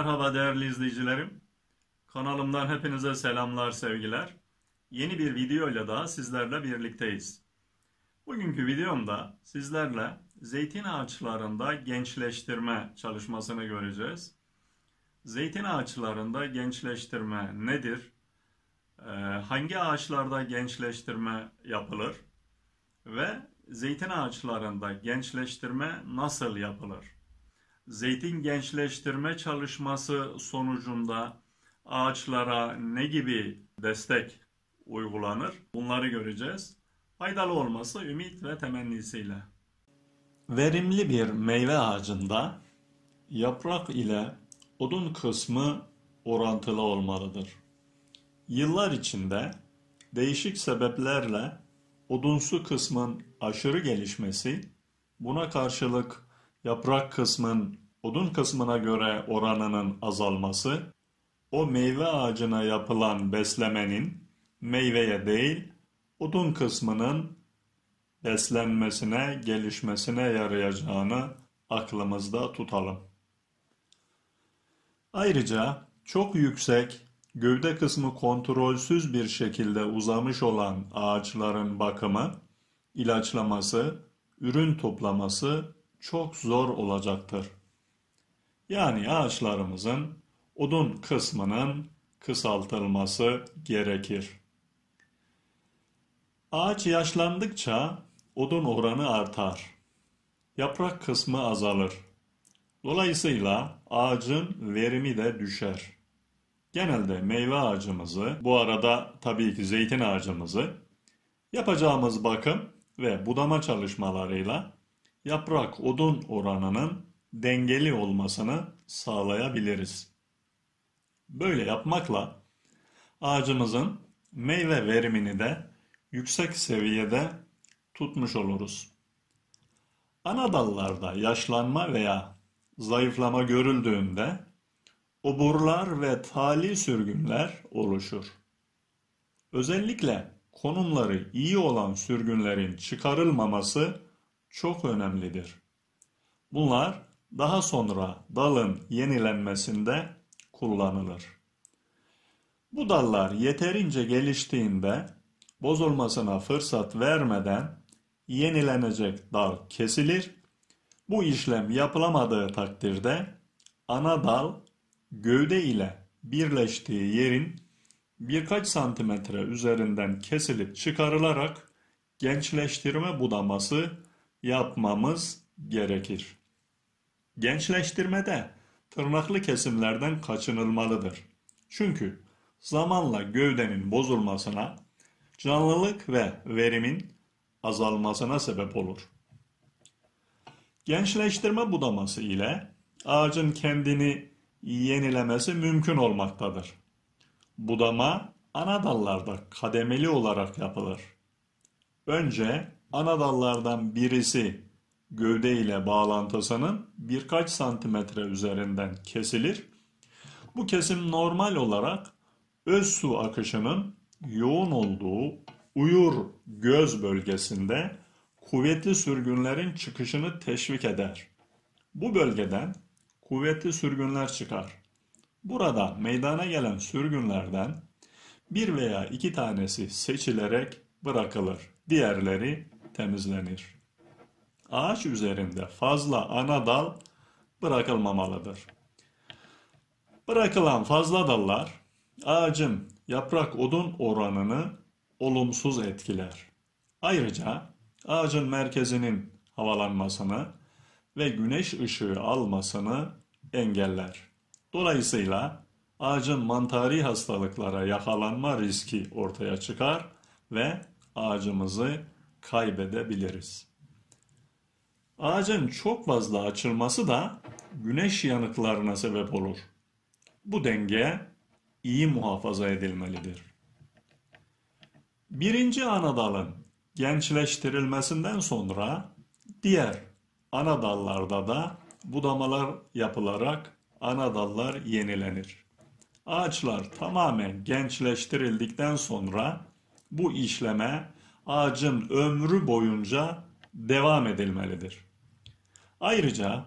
Merhaba değerli izleyicilerim. Kanalımdan hepinize selamlar, sevgiler. Yeni bir videoyla daha sizlerle birlikteyiz. Bugünkü videomda sizlerle zeytin ağaçlarında gençleştirme çalışmasını göreceğiz. Zeytin ağaçlarında gençleştirme nedir? Hangi ağaçlarda gençleştirme yapılır? Ve zeytin ağaçlarında gençleştirme nasıl yapılır? Zeytin gençleştirme çalışması sonucunda ağaçlara ne gibi destek uygulanır? Bunları göreceğiz. Faydalı olması ümit ve temennisiyle. Verimli bir meyve ağacında yaprak ile odun kısmı orantılı olmalıdır. Yıllar içinde değişik sebeplerle odunsu kısmın aşırı gelişmesi, buna karşılık yaprak kısmın odun kısmına göre oranının azalması, o meyve ağacına yapılan beslemenin meyveye değil, odun kısmının beslenmesine, gelişmesine yarayacağını aklımızda tutalım. Ayrıca çok yüksek, gövde kısmı kontrolsüz bir şekilde uzamış olan ağaçların bakımı, ilaçlaması, ürün toplaması çok zor olacaktır. Yani ağaçlarımızın odun kısmının kısaltılması gerekir. Ağaç yaşlandıkça odun oranı artar. Yaprak kısmı azalır. Dolayısıyla ağacın verimi de düşer. Genelde meyve ağacımızı, bu arada tabii ki zeytin ağacımızı, yapacağımız bakım ve budama çalışmalarıyla yaprak odun oranının dengeli olmasını sağlayabiliriz. Böyle yapmakla ağacımızın meyve verimini de yüksek seviyede tutmuş oluruz. Ana dallarda yaşlanma veya zayıflama görüldüğünde oburlar ve tali sürgünler oluşur. Özellikle konumları iyi olan sürgünlerin çıkarılmaması çok önemlidir. Bunlar daha sonra dalın yenilenmesinde kullanılır. Bu dallar yeterince geliştiğinde bozulmasına fırsat vermeden yenilenecek dal kesilir. Bu işlem yapılamadığı takdirde ana dal gövde ile birleştiği yerin birkaç santimetre üzerinden kesilip çıkarılarak gençleştirme budaması yapmamız gerekir. Gençleştirmede tırnaklı kesimlerden kaçınılmalıdır. Çünkü zamanla gövdenin bozulmasına, canlılık ve verimin azalmasına sebep olur. Gençleştirme budaması ile ağacın kendini yenilemesi mümkün olmaktadır. Budama ana dallarda kademeli olarak yapılır. Önce ana dallardan birisi gövde ile bağlantısının birkaç santimetre üzerinden kesilir. Bu kesim normal olarak öz su akışının yoğun olduğu uyur göz bölgesinde kuvvetli sürgünlerin çıkışını teşvik eder. Bu bölgeden kuvvetli sürgünler çıkar. Burada meydana gelen sürgünlerden bir veya iki tanesi seçilerek bırakılır. Diğerleri temizlenir. Ağaç üzerinde fazla ana dal bırakılmamalıdır. Bırakılan fazla dallar ağacın yaprak odun oranını olumsuz etkiler. Ayrıca ağacın merkezinin havalanmasını ve güneş ışığı almasını engeller. Dolayısıyla ağacın mantarı hastalıklara yakalanma riski ortaya çıkar ve ağacımızı kaybedebiliriz. Ağacın çok fazla açılması da güneş yanıklarına sebep olur. Bu denge iyi muhafaza edilmelidir. Birinci ana dalın gençleştirilmesinden sonra diğer ana dallarda da budamalar yapılarak ana dallar yenilenir. Ağaçlar tamamen gençleştirildikten sonra bu işleme ağacın ömrü boyunca devam edilmelidir. Ayrıca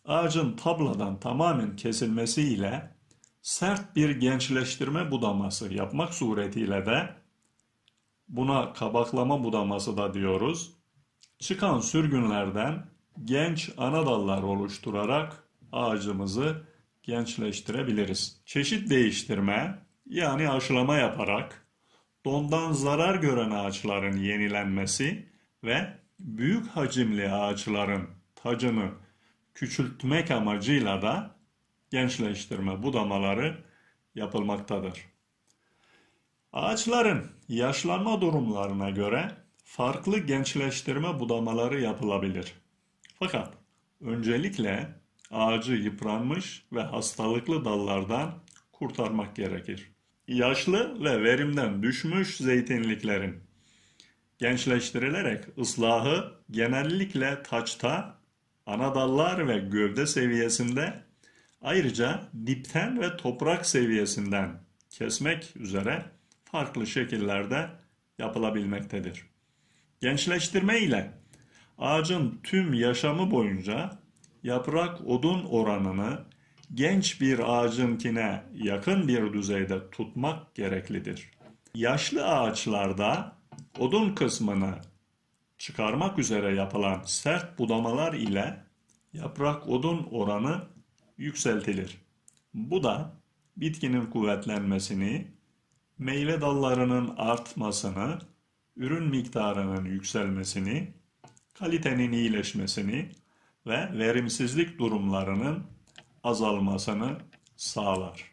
ağacın tabladan tamamen kesilmesi ile sert bir gençleştirme budaması yapmak suretiyle de, buna kabaklama budaması da diyoruz, çıkan sürgünlerden genç ana dallar oluşturarak ağacımızı gençleştirebiliriz. Çeşit değiştirme yani aşılama yaparak dondan zarar gören ağaçların yenilenmesi ve büyük hacimli ağaçların tacını küçültmek amacıyla da gençleştirme budamaları yapılmaktadır. Ağaçların yaşlanma durumlarına göre farklı gençleştirme budamaları yapılabilir. Fakat öncelikle ağacı yıpranmış ve hastalıklı dallardan kurtarmak gerekir. Yaşlı ve verimden düşmüş zeytinliklerin gençleştirilerek ıslahı genellikle taçta, ana dallar ve gövde seviyesinde, ayrıca dipten ve toprak seviyesinden kesmek üzere farklı şekillerde yapılabilmektedir. Gençleştirme ile ağacın tüm yaşamı boyunca yaprak odun oranını genç bir ağacınkine yakın bir düzeyde tutmak gereklidir. Yaşlı ağaçlarda odun kısmını çıkarmak üzere yapılan sert budamalar ile yaprak odun oranı yükseltilir. Bu da bitkinin kuvvetlenmesini, meyve dallarının artmasını, ürün miktarının yükselmesini, kalitenin iyileşmesini ve verimsizlik durumlarının azalmasını sağlar.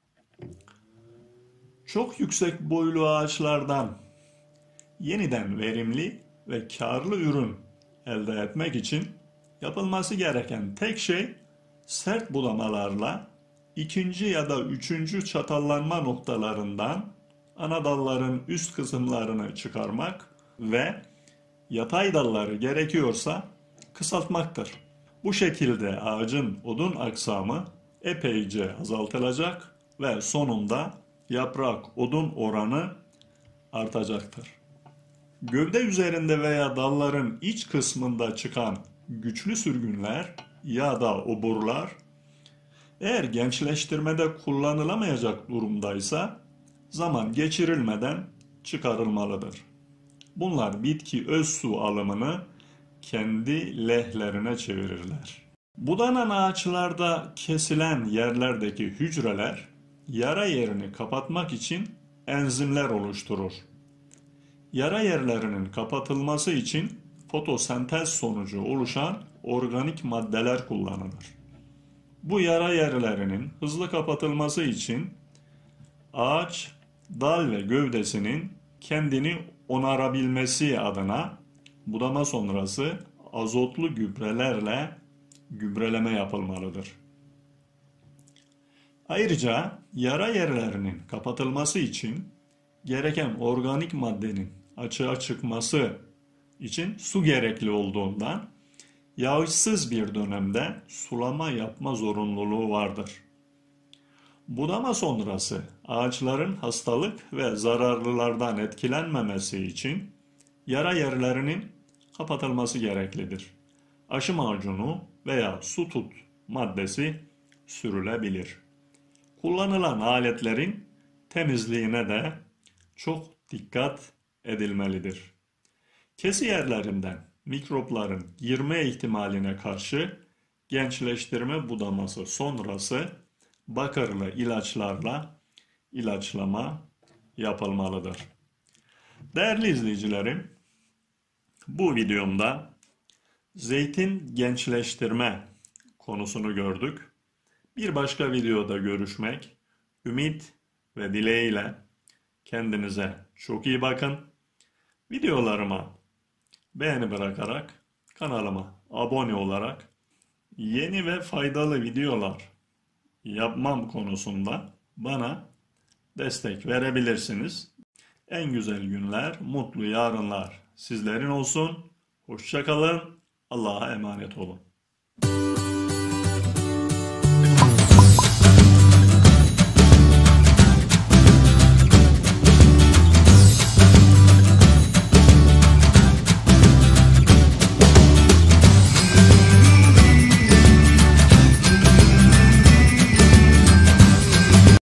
Çok yüksek boylu ağaçlardan yeniden verimli ve karlı ürün elde etmek için yapılması gereken tek şey sert budamalarla ikinci ya da üçüncü çatallanma noktalarından ana dalların üst kısımlarını çıkarmak ve yatay dalları gerekiyorsa kısaltmaktır. Bu şekilde ağacın odun aksamı epeyce azaltılacak ve sonunda yaprak odun oranı artacaktır. Gövde üzerinde veya dalların iç kısmında çıkan güçlü sürgünler ya da oburlar eğer gençleştirmede kullanılamayacak durumdaysa zaman geçirilmeden çıkarılmalıdır. Bunlar bitki öz su alımını kendi lehlerine çevirirler. Budanan ağaçlarda kesilen yerlerdeki hücreler yara yerini kapatmak için enzimler oluşturur. Yara yerlerinin kapatılması için fotosentez sonucu oluşan organik maddeler kullanılır. Bu yara yerlerinin hızlı kapatılması için ağaç, dal ve gövdesinin kendini onarabilmesi adına budama sonrası azotlu gübrelerle gübreleme yapılmalıdır. Ayrıca yara yerlerinin kapatılması için gereken organik maddenin açığa çıkması için su gerekli olduğundan yağışsız bir dönemde sulama yapma zorunluluğu vardır. Budama sonrası ağaçların hastalık ve zararlılardan etkilenmemesi için yara yerlerinin kapatılması gereklidir. Aşı macunu veya su tut maddesi sürülebilir. Kullanılan aletlerin temizliğine de çok dikkat edilmelidir. Kesi yerlerinden mikropların girme ihtimaline karşı gençleştirme budaması sonrası bakırlı ilaçlarla ilaçlama yapılmalıdır. Değerli izleyicilerim, bu videomda zeytin gençleştirme konusunu gördük. Bir başka videoda görüşmek ümit ve dileğiyle kendinize çok iyi bakın. Videolarıma beğeni bırakarak, kanalıma abone olarak yeni ve faydalı videolar yapmam konusunda bana destek verebilirsiniz. En güzel günler, mutlu yarınlar sizlerin olsun. Hoşça kalın. Allah'a emanet olun.